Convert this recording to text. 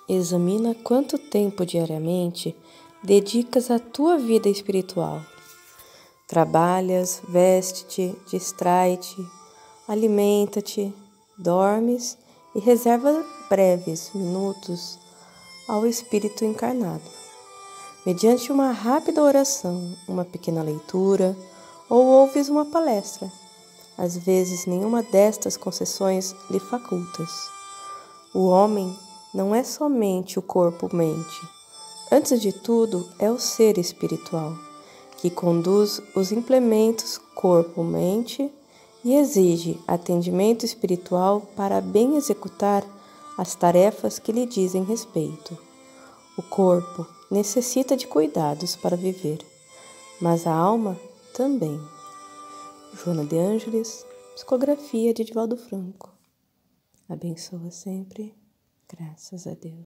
Examina quanto tempo diariamente dedicas à tua vida espiritual. Trabalhas, veste-te, distrai-te, alimenta-te, dormes e reserva breves minutos ao Espírito encarnado. Mediante uma rápida oração, uma pequena leitura ou ouves uma palestra. Às vezes nenhuma destas concessões lhe facultas. O homem não é somente o corpo-mente. Antes de tudo, é o ser espiritual, que conduz os implementos corpo-mente e exige atendimento espiritual para bem executar as tarefas que lhe dizem respeito. O corpo necessita de cuidados para viver, mas a alma também. Joana de Ângeles, psicografia de Divaldo Franco. Abençoa sempre, graças a Deus.